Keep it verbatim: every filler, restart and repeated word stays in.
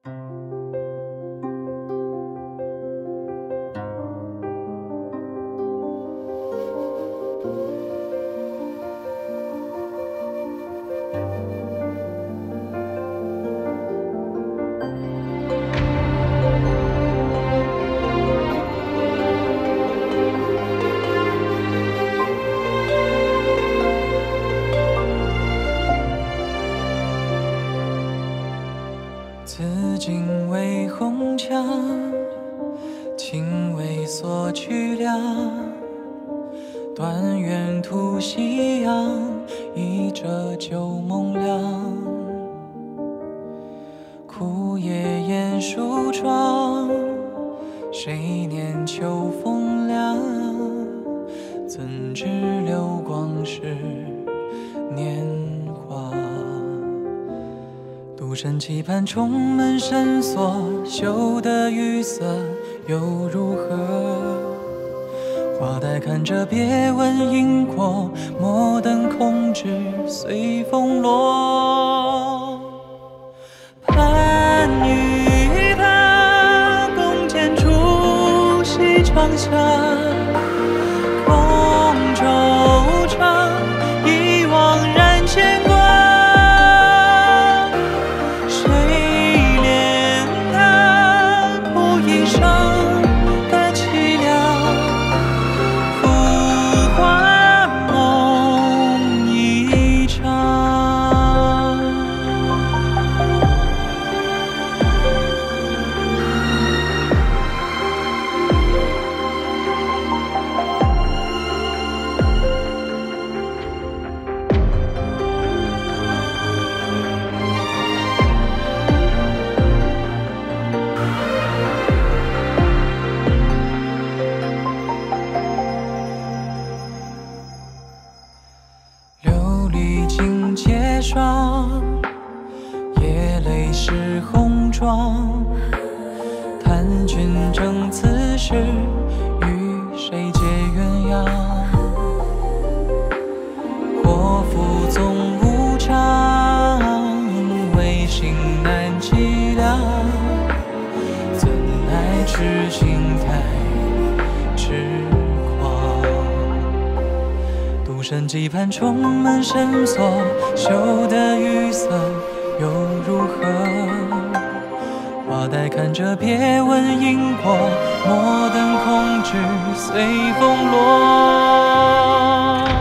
紫荆为红墙，情为索取量。断垣吐夕阳，一折旧梦凉。枯叶掩疏窗，谁念秋风凉？怎知流光是年华？独身期盼重门深锁，羞得雨色又如何？花待看着别问因果，莫等空枝随风落。盼与他共剪烛西窗下，空惆怅，一往然牵挂。夜泪湿红妆，叹君正此时，与谁结鸳鸯？祸福总无常，唯心难凄凉。怎奈痴情太痴狂？独身期盼重门深锁，羞得雨色又如何？花待看着别问因果，莫等空枝随风落。